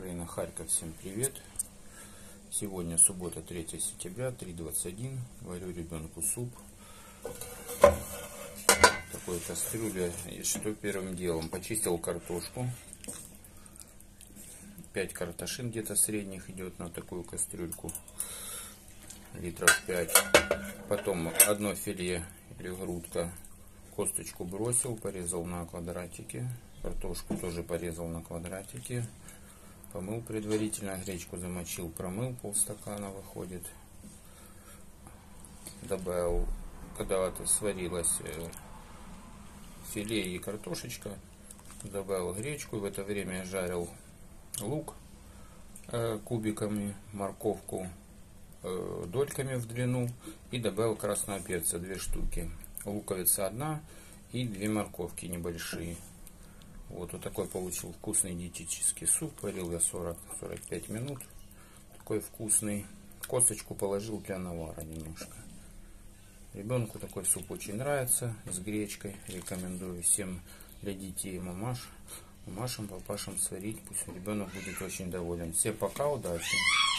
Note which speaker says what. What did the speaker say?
Speaker 1: Украина, Харьков, всем привет! Сегодня суббота, 3 сентября, 3:21. Варю ребенку суп. Такой кастрюле. И что первым делом? Почистил картошку. 5 картошин где-то средних идет на такую кастрюльку. Литров 5. Потом одно филе или грудка. Косточку бросил, порезал на квадратики. Картошку тоже порезал на квадратики. Помыл предварительно, гречку замочил, промыл, полстакана выходит. Добавил, когда это сварилось филе и картошечка, добавил гречку. В это время я жарил лук кубиками, морковку дольками в длину и добавил красного перца 2 штуки. Луковица 1 и 2 морковки небольшие. Вот такой получил вкусный диетический суп. Варил я 40-45 минут. Такой вкусный. Косточку положил для навара немножко. Ребенку такой суп очень нравится. С гречкой. Рекомендую всем для детей мамашам, папашам сварить. Пусть ребенок будет очень доволен. Всем пока, удачи!